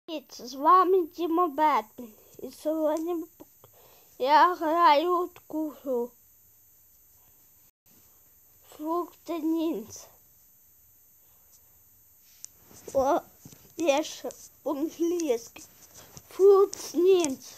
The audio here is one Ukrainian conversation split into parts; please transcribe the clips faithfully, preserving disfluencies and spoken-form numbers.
Привіт, з вами Діма Бетмен. І сьогодні я граю таку гру. Фрукти Ніндзя. О, є ще по-англійськи. Фрукт Ніндзя.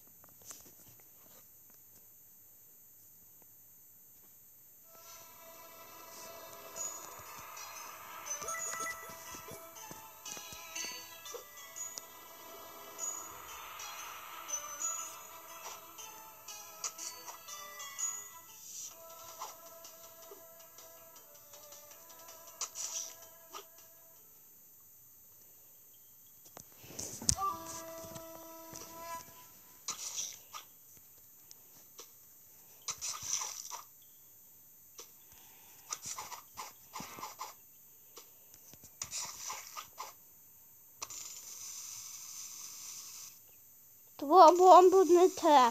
Твою бомбу не треба.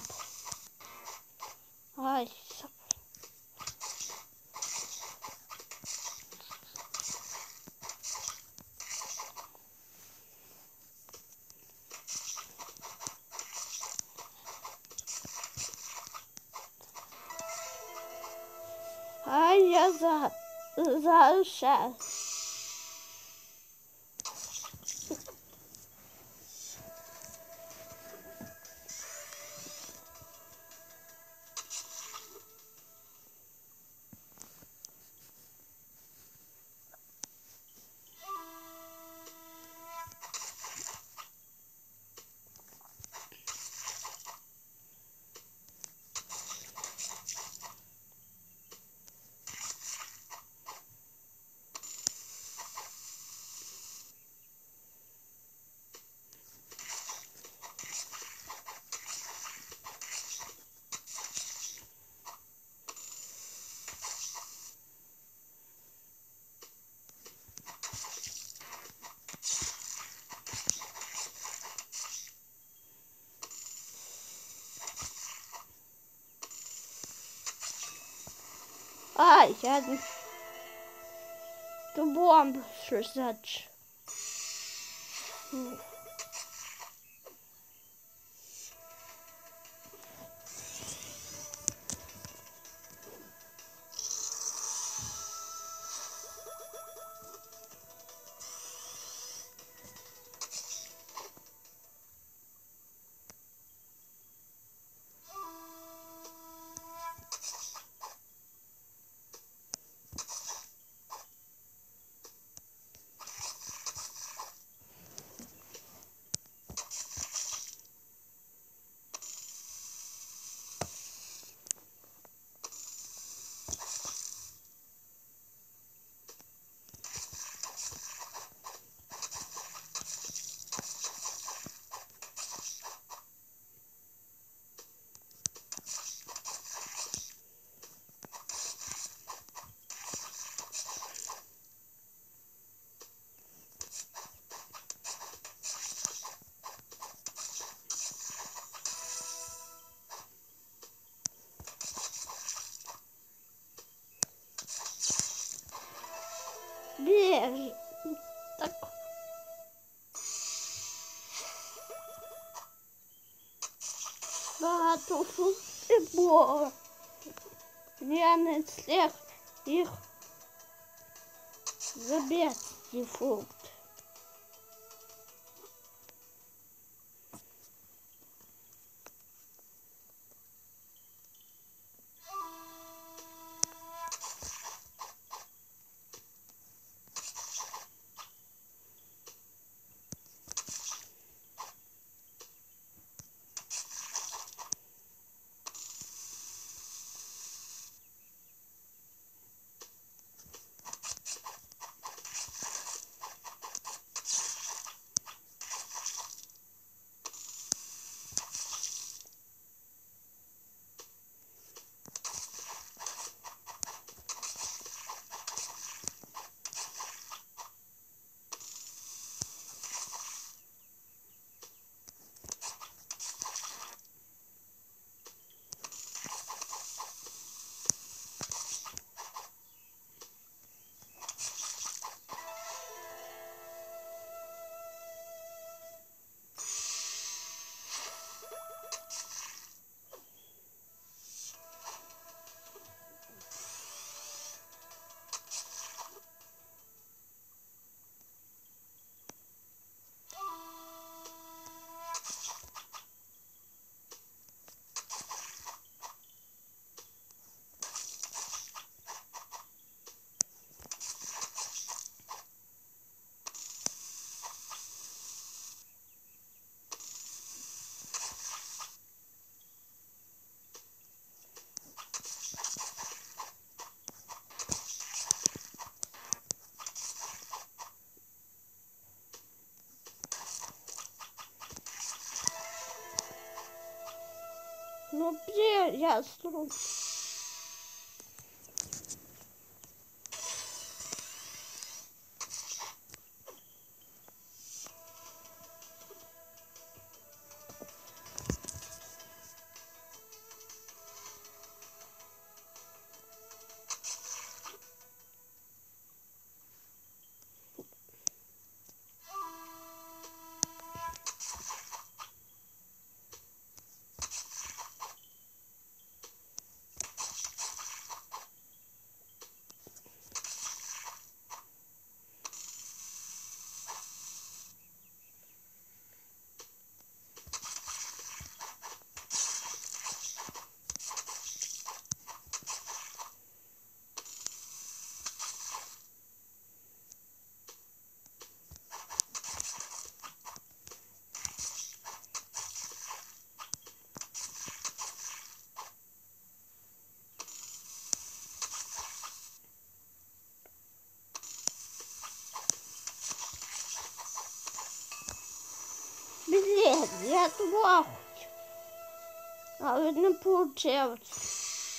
Ай, Ай, я за... зараз ще. Ай, я не... Ту бомбу щось зач. Біж. Так. Багато фруктів було. Я не встиг їх забити, ці фрукти. Ну, где я стру? Блин, я туда хочу. Але не получилось.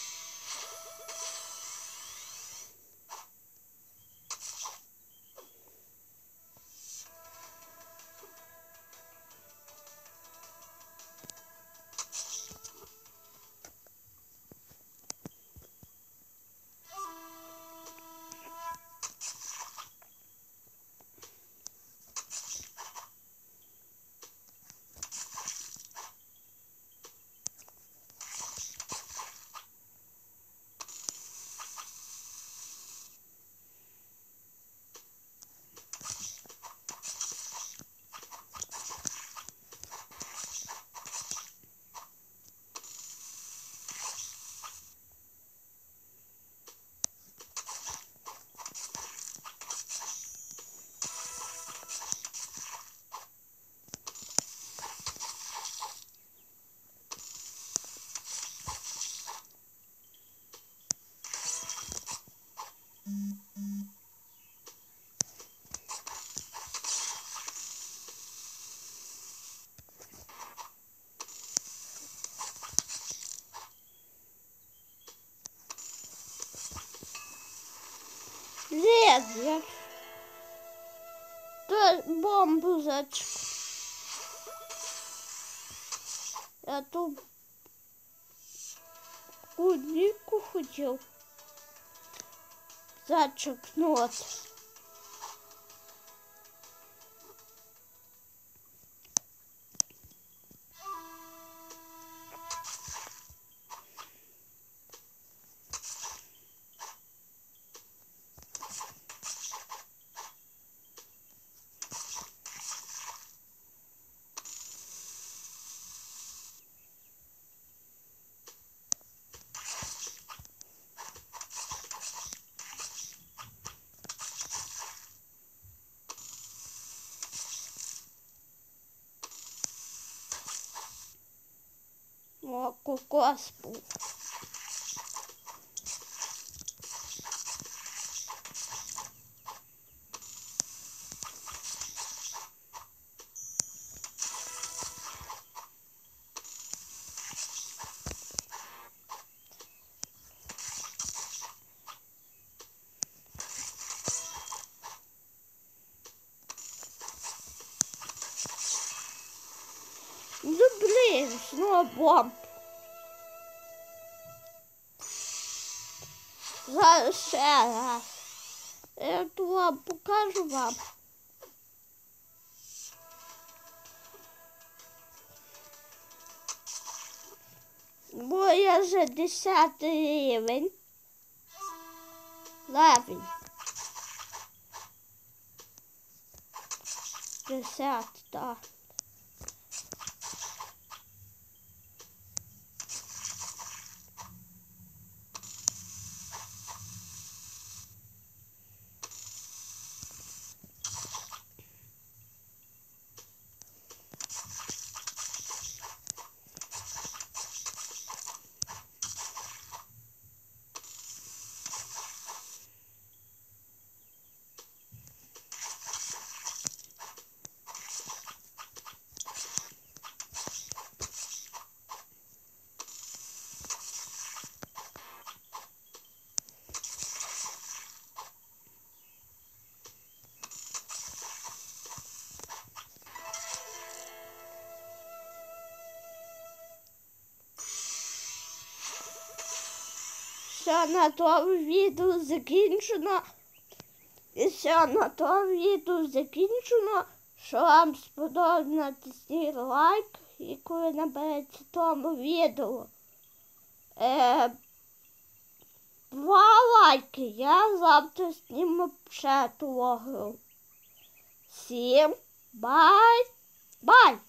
Блин, я ту бомбу зачекаю. Я ту кунику хотел зачекнуть. О, кокос був. Ну, блин, снова бомб. Зараз ще раз. Я тут вам покажу вам. Бо я вже десятий рівень. Левень. Десятий, так. все, на тому відео закінчено. І все, на тому відео закінчено. Що вам сподобалось, натисніть лайк, і коли набереться тому відео е, два лайки, я завтра зніму ще того. Всім бай! Бай!